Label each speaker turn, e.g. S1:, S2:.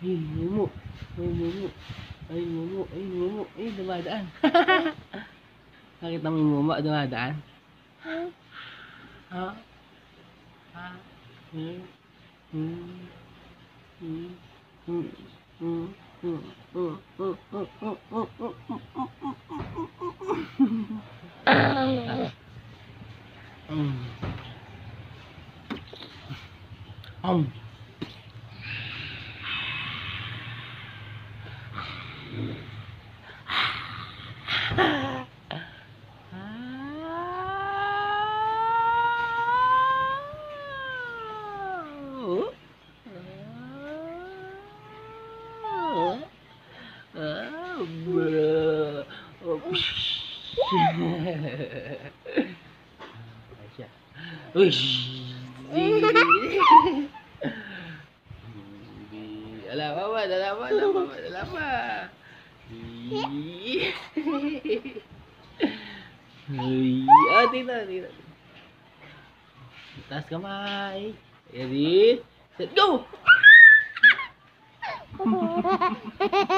S1: Ay, mumu. Ay, mumu. Ay, mumu. Ay, mumu. Ay, dumadaan. Nakita mo yung mumu, dumadaan? Ha? Ha? Hmm? Hmm? Hmm? Hmm? Hmm? Hmm? Hmm? Hmm? Hmm? Ala pa, dala pa. Tita. Taas kamay. Ready? Set, go!